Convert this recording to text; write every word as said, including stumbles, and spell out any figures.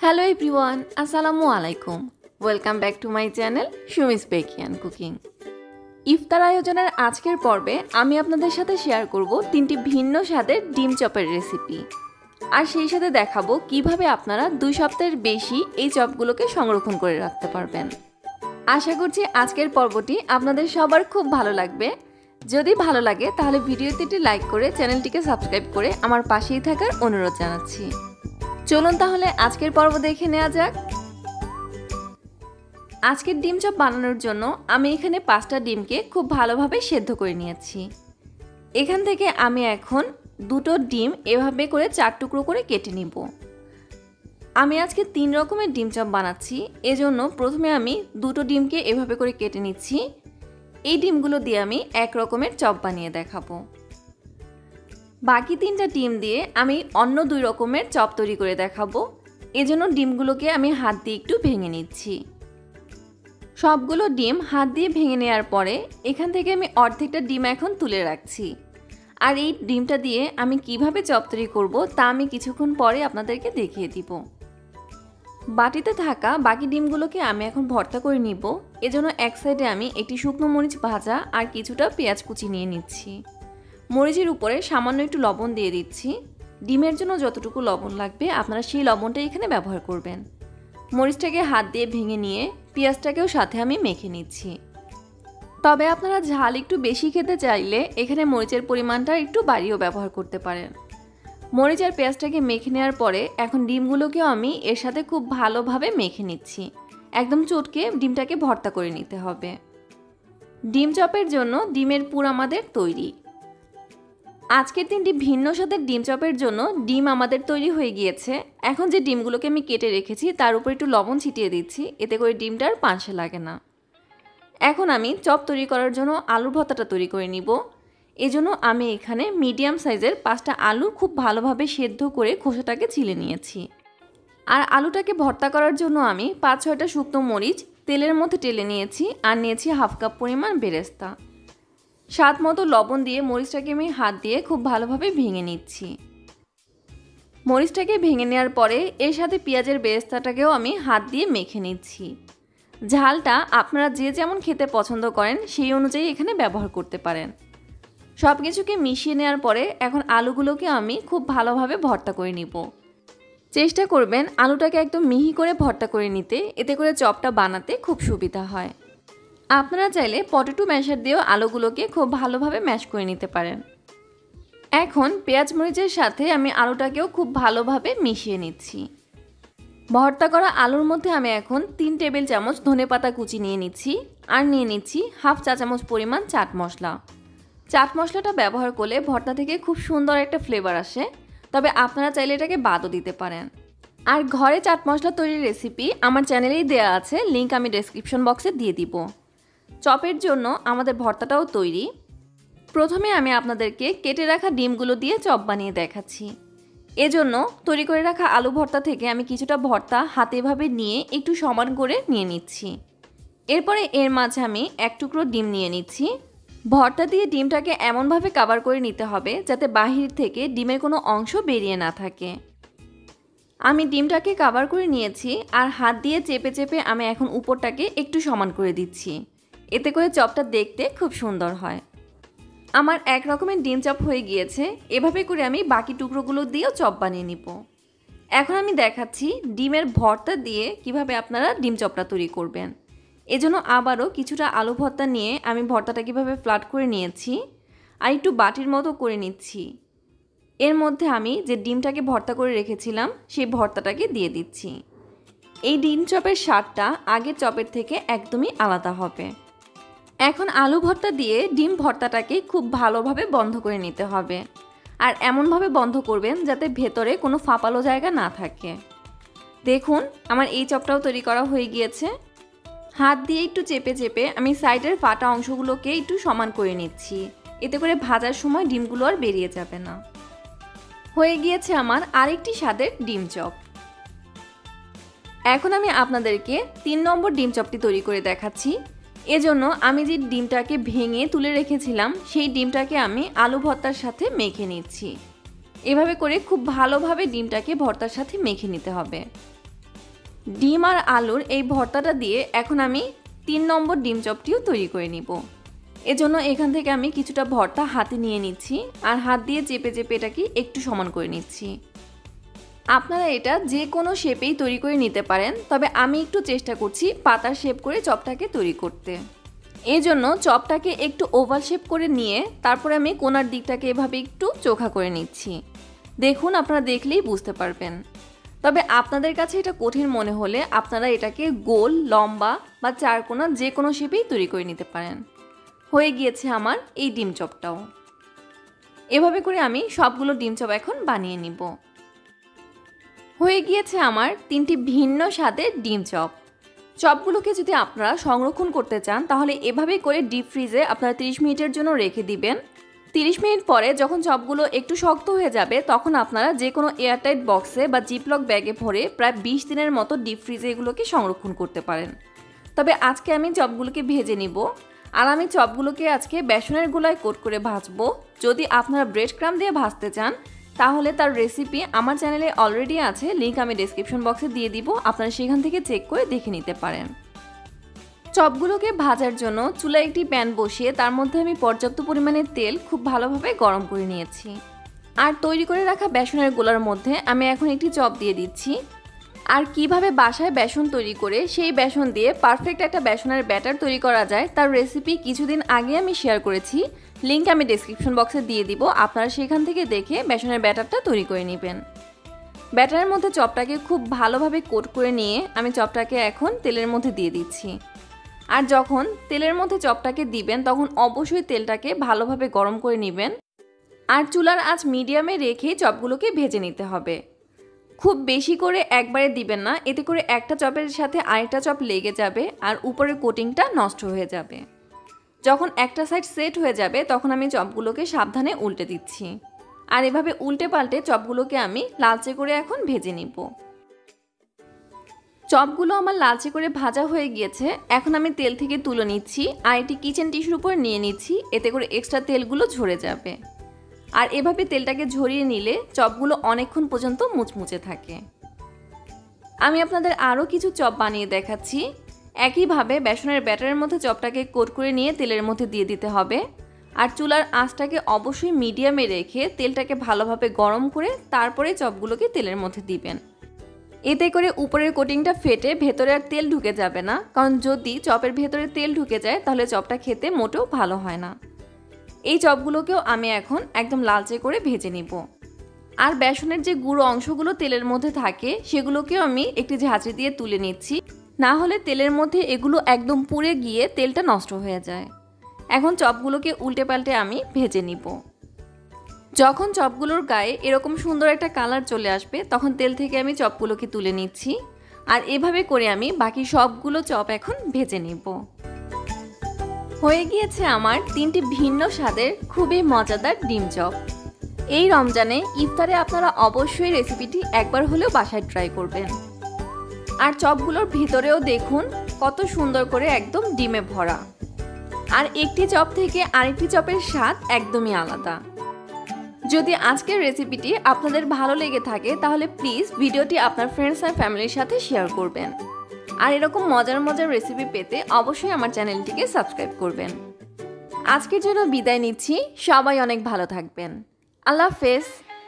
Hello everyone, আসসালামু আলাইকুম। Welcome back to my channel সুমিস বেকি অ্যান্ড কুকিং। ইফতার আয়োজনের আজকের পর্বে আমি আপনাদের সাথে শেয়ার করব তিনটি ভিন্ন স্বাদের ডিম চপের রেসিপি, আর সেই সাথে দেখাবো কিভাবে আপনারা দুই সপ্তাহের বেশি এই চপগুলোকে সংরক্ষণ করে রাখতে পারবেন। আশা করছি আজকের পর্বটি আপনাদের সবার খুব ভালো লাগবে। যদি ভালো লাগে তাহলে ভিডিওতে একটি লাইক করে চ্যানেলটিকে সাবস্ক্রাইব করে আমার পাশেই থাকার অনুরোধ জানাচ্ছি। চলুন তাহলে আজকের পর্ব দেখে নেওয়া যাক। আজকের ডিম চপ বানানোর জন্য আমি এখানে পাঁচটা ডিমকে খুব ভালোভাবে সেদ্ধ করে নিয়েছি। এখান থেকে আমি এখন দুটো ডিম এভাবে করে চার টুকরো করে কেটে নিব। আমি আজকে তিন রকমের ডিম চপ বানাচ্ছি, এজন্য প্রথমে আমি দুটো ডিমকে এভাবে করে কেটে নিচ্ছি। এই ডিমগুলো দিয়ে আমি এক রকমের চপ বানিয়ে দেখাবো। বাকি তিনটা ডিম দিয়ে আমি অন্য দুই রকমের চপ তৈরি করে দেখাবো। এজন্য ডিমগুলোকে আমি হাত দিয়ে একটু ভেঙে নিচ্ছি। সবগুলো ডিম হাত দিয়ে ভেঙে নেওয়ার পরে এখান থেকে আমি অর্ধেকটা ডিম এখন তুলে রাখছি। আর এই ডিমটা দিয়ে আমি কিভাবে চপ তৈরি করব তা আমি কিছুক্ষণ পরে আপনাদেরকে দেখিয়ে দিব। বাটিতে থাকা বাকি ডিমগুলোকে আমি এখন ভর্তা করে নিব। এজন্য এক সাইডে আমি একটি শুকনো মরিচ ভাজা আর কিছুটা পেঁয়াজ কুচি নিয়ে নিচ্ছি। মরিচের উপরে সামান্য একটু লবণ দিয়ে দিচ্ছি। ডিমের জন্য যতটুকু লবণ লাগবে আপনারা সেই লবণটা এখানে ব্যবহার করবেন। মরিচটাকে হাত দিয়ে ভেঙে নিয়ে পেঁয়াজটাকেও সাথে আমি মেখে নিচ্ছি। তবে আপনারা ঝাল একটু বেশি খেতে চাইলে এখানে মরিচের পরিমাণটা একটু বাড়িয়েও ব্যবহার করতে পারেন। মরিচ আর পেঁয়াজটাকে মেখে নেওয়ার পরে এখন ডিমগুলোকেও আমি এর সাথে খুব ভালোভাবে মেখে নিচ্ছি। একদম চটকে ডিমটাকে ভর্তা করে নিতে হবে। ডিম চপের জন্য ডিমের পুর আমাদের তৈরি। আজকের তিনটি ভিন্ন স্বাদের ডিম চপের জন্য ডিম আমাদের তৈরি হয়ে গিয়েছে। এখন যে ডিমগুলোকে আমি কেটে রেখেছি তার উপর একটু লবণ ছিটিয়ে দিচ্ছি, এতে করে ডিমটার পানসে লাগে না। এখন আমি চপ তৈরি করার জন্য আলুর ভর্তাটা তৈরি করে নিব। এজন্য আমি এখানে মিডিয়াম সাইজের পাঁচটা আলু খুব ভালোভাবে সেদ্ধ করে খোসাটাকে ছিলে নিয়েছি। আর আলুটাকে ভর্তা করার জন্য আমি পাঁচ ছয়টা শুকনো মরিচ তেলের মধ্যে টেলে নিয়েছি আর নিয়েছি হাফ কাপ পরিমাণ বেরেস্তা। স্বাদ মতো লবণ দিয়ে মরিচটাকে আমি হাত দিয়ে খুব ভালোভাবে ভেঙে নিচ্ছি। মরিচটাকে ভেঙে নেওয়ার পরে এর সাথে পেঁয়াজের বেরেস্তাটাকেও আমি হাত দিয়ে মেখে নিচ্ছি। ঝালটা আপনারা যে যেমন খেতে পছন্দ করেন সেই অনুযায়ী এখানে ব্যবহার করতে পারেন। সব কিছুকে মিশিয়ে নেওয়ার পরে এখন আলুগুলোকে আমি খুব ভালোভাবে ভর্তা করে নিব। চেষ্টা করবেন আলুটাকে একদম মিহি করে ভর্তা করে নিতে, এতে করে চপটা বানাতে খুব সুবিধা হয়। আপনারা চাইলে পটেটো ম্যাশার দিয়েও আলুগুলোকে খুব ভালোভাবে ম্যাশ করে নিতে পারেন। এখন পেঁয়াজ মরিচের সাথে আমি আলুটাকেও খুব ভালোভাবে মিশিয়ে নিচ্ছি। ভর্তা করা আলুর মধ্যে আমি এখন তিন টেবিল চামচ ধনেপাতা কুচি নিয়ে নিচ্ছি আর নিয়ে নিচ্ছি হাফ চা চামচ পরিমাণ চাট মশলা। চাট মশলাটা ব্যবহার করলে ভর্তা থেকে খুব সুন্দর একটা ফ্লেভার আসে, তবে আপনারা চাইলে এটাকে বাদও দিতে পারেন। আর ঘরে চাট মশলা তৈরির রেসিপি আমার চ্যানেলেই দেওয়া আছে, লিঙ্ক আমি ডেসক্রিপশন বক্সে দিয়ে দিব। চপের জন্য আমাদের ভর্তাটাও তৈরি। প্রথমে আমি আপনাদেরকে কেটে রাখা ডিমগুলো দিয়ে চপ বানিয়ে দেখাচ্ছি। এজন্য তৈরি করে রাখা আলু ভর্তা থেকে আমি কিছুটা ভর্তা হাতে এভাবে নিয়ে একটু সমান করে নিয়ে নিচ্ছি। এরপরে এর মাঝে আমি এক টুকরো ডিম নিয়ে নিচ্ছি। ভর্তা দিয়ে ডিমটাকে এমনভাবে কভার করে নিতে হবে যাতে বাহির থেকে ডিমের কোনো অংশ বেরিয়ে না থাকে। আমি ডিমটাকে কভার করে নিয়েছি আর হাত দিয়ে চেপে চেপে আমি এখন উপরটাকে একটু সমান করে দিচ্ছি, এতে করে চপটা দেখতে খুব সুন্দর হয়। আমার এক রকমের ডিম চপ হয়ে গিয়েছে। এভাবে করে আমি বাকি টুকরোগুলো দিয়েও চপ বানিয়ে নিব। এখন আমি দেখাচ্ছি ডিমের ভর্তা দিয়ে কিভাবে আপনারা ডিম চপটা তৈরি করবেন। এজন্য আবারও কিছুটা আলু ভর্তা নিয়ে আমি ভর্তাটা কিভাবে ফ্ল্যাট করে নিয়েছি আর একটু বাটির মতো করে নিচ্ছি। এর মধ্যে আমি যে ডিমটাকে ভর্তা করে রেখেছিলাম সেই ভর্তাটাকে দিয়ে দিচ্ছি। এই ডিম চপের স্বাদটা আগের চপের থেকে একদমই আলাদা হবে। এখন আলু ভর্তা দিয়ে ডিম ভর্তাটাকে খুব ভালোভাবে বন্ধ করে নিতে হবে, আর এমনভাবে বন্ধ করবেন যাতে ভেতরে কোনো ফাঁপালো জায়গা না থাকে। দেখুন আমার এই চপটাও তৈরি করা হয়ে গিয়েছে। হাত দিয়ে একটু চেপে চেপে আমি সাইডের ফাটা অংশগুলোকে একটু সমান করে নিচ্ছি, এতে করে ভাজার সময় ডিমগুলো আর বেরিয়ে যাবে না। হয়ে গিয়েছে আমার আরেকটি স্বাদের ডিম চপ। এখন আমি আপনাদেরকে তিন নম্বর ডিম চপটি তৈরি করে দেখাচ্ছি। এজন্য আমি যে ডিমটাকে ভেঙে তুলে রেখেছিলাম সেই ডিমটাকে আমি আলু ভর্তার সাথে মেখে নিচ্ছি। এভাবে করে খুব ভালোভাবে ডিমটাকে ভর্তার সাথে মেখে নিতে হবে। ডিম আর আলুর এই ভর্তাটা দিয়ে এখন আমি তিন নম্বর ডিম চপটিও তৈরি করে নিব। এজন্য এখান থেকে আমি কিছুটা ভর্তা হাতে নিয়ে নিচ্ছি আর হাত দিয়ে চেপে চেপে এটাকে একটু সমান করে নিচ্ছি। আপনারা এটা যে কোনো শেপেই তৈরি করে নিতে পারেন, তবে আমি একটু চেষ্টা করছি পাতার শেপ করে চপটাকে তৈরি করতে। এই জন্য চপটাকে একটু ওভাল শেপ করে নিয়ে তারপরে আমি কোনার দিকটাকে এভাবে একটু চোখা করে নিচ্ছি। দেখুন, আপনারা দেখলেই বুঝতে পারবেন। তবে আপনাদের কাছে এটা কঠিন মনে হলে আপনারা এটাকে গোল, লম্বা বা চারকোনা যে কোনো শেপেই তৈরি করে নিতে পারেন। হয়ে গিয়েছে আমার এই ডিম চপটাও। এভাবে করে আমি সবগুলো ডিম চপ এখন বানিয়ে নিব। হয়ে গিয়েছে আমার তিনটি ভিন্ন স্বাদের ডিম চপ। চপগুলোকে যদি আপনারা সংরক্ষণ করতে চান তাহলে এভাবেই করে ডিপ ফ্রিজে আপনারা তিরিশ মিনিটের জন্য রেখে দিবেন। তিরিশ মিনিট পরে যখন চপগুলো একটু শক্ত হয়ে যাবে তখন আপনারা যে কোনো এয়ারটাইট বক্সে বা জিপলক ব্যাগে ভরে প্রায় বিশ দিনের মতো ডিপ ফ্রিজে এগুলোকে সংরক্ষণ করতে পারেন। তবে আজকে আমি চপগুলোকে ভেজে নিব। আর আমি চপগুলোকে আজকে বেসনের গোলায় কোট করে ভাজবো। যদি আপনারা ব্রেড ক্রাম্ব দিয়ে ভাজতে চান তাহলে তার রেসিপি আমার চ্যানেলে অলরেডি আছে, লিংক আমি ডেসক্রিপশন বক্সে দিয়ে দিব, আপনারা সেখান থেকে চেক করে দেখে নিতে পারেন। চপগুলোকে ভাজার জন্য চুলায় একটি প্যান বসিয়ে তার মধ্যে আমি পর্যাপ্ত পরিমাণে তেল খুব ভালোভাবে গরম করে নিয়েছি। আর তৈরি করে রাখা বেসনের গোলার মধ্যে আমি এখন একটি চপ দিয়ে দিচ্ছি। আর কিভাবে বাসায় বেসন তৈরি করে সেই বেসন দিয়ে পারফেক্ট একটা বেসনের ব্যাটার তৈরি করা যায় তার রেসিপি কিছুদিন আগে আমি শেয়ার করেছি, লিংক আমি ডেসক্রিপশন বক্সে দিয়ে দিব, আপনারা সেখান থেকে দেখে বেসনের ব্যাটারটা তৈরি করে নেবেন। ব্যাটারের মধ্যে চপটাকে খুব ভালোভাবে কোট করে নিয়ে আমি চপটাকে এখন তেলের মধ্যে দিয়ে দিচ্ছি। আর যখন তেলের মধ্যে চপটাকে দিবেন তখন অবশ্যই তেলটাকে ভালোভাবে গরম করে নেবেন। আর চুলার আঁচ মিডিয়ামে রেখে চপগুলোকে ভেজে নিতে হবে। খুব বেশি করে একবারে দিবেন না, এতে করে একটা চপের সাথে আরেকটা চপ লেগে যাবে আর উপরের কোটিংটা নষ্ট হয়ে যাবে। যখন একটা সাইড সেট হয়ে যাবে তখন আমি চপগুলোকে সাবধানে উল্টে দিচ্ছি। আর এভাবে উল্টে পাল্টে চপগুলোকে আমি লালচে করে এখন ভেজে নিব। চপগুলো আমার লালচে করে ভাজা হয়ে গিয়েছে, এখন আমি তেল থেকে তুলে নিচ্ছি আর এটি কিচেন টিস্যুর উপর নিয়ে নিচ্ছি, এতে করে এক্সট্রা তেলগুলো ঝরে যাবে। আর এভাবে তেলটাকে ঝরিয়ে নিলে চপগুলো অনেকক্ষণ পর্যন্ত মুচমুচে থাকে। আমি আপনাদের আরও কিছু চপ বানিয়ে দেখাচ্ছি। একইভাবে বেসনের ব্যাটারের মধ্যে চপটাকে কোট করে নিয়ে তেলের মধ্যে দিয়ে দিতে হবে। আর চুলার আঁচটাকে অবশ্যই মিডিয়ামে রেখে তেলটাকে ভালোভাবে গরম করে তারপরে চপগুলোকে তেলের মধ্যে দিবেন। এতে করে উপরের কোটিংটা ফেটে ভেতরে আর তেল ঢুকে যাবে না, কারণ যদি চপের ভেতরে তেল ঢুকে যায় তাহলে চপটা খেতে মোটেও ভালো হয় না। এই চপগুলোকেও আমি এখন একদম লালচে করে ভেজে নিব। আর বেসনের যে গুঁড়ো অংশগুলো তেলের মধ্যে থাকে সেগুলোকেও আমি একটি ঝাঁঝরি দিয়ে তুলে নিচ্ছি, না হলে তেলের মধ্যে এগুলো একদম পুড়ে গিয়ে তেলটা নষ্ট হয়ে যায়। এখন চপগুলোকে উল্টে পাল্টে আমি ভেজে নিব। যখন চপগুলোর গায়ে এরকম সুন্দর একটা কালার চলে আসবে তখন তেল থেকে আমি চপগুলোকে তুলে নিচ্ছি। আর এভাবে করে আমি বাকি সবগুলো চপ এখন ভেজে নিব। হয়ে গিয়েছে আমার তিনটি ভিন্ন স্বাদের খুবই মজাদার ডিম চপ। এই রমজানে ইফতারে আপনারা অবশ্যই রেসিপিটি একবার হলেও বাসায় ট্রাই করবেন। আর চপগুলোর ভিতরেও দেখুন কত সুন্দর করে একদম ডিমে ভরা। আর একটি চপ থেকে আরেকটি চপের স্বাদ একদমই আলাদা। যদি আজকের রেসিপিটি আপনাদের ভালো লেগে থাকে তাহলে প্লিজ ভিডিওটি আপনার ফ্রেন্ডস আর ফ্যামিলির সাথে শেয়ার করবেন। আর এরকম মজার মজার রেসিপি পেতে অবশ্যই আমার চ্যানেলটিকে সাবস্ক্রাইব করবেন। আজকের জন্য বিদায় নিচ্ছি, সবাই অনেক ভালো থাকবেন। আল্লাহ হাফেজ।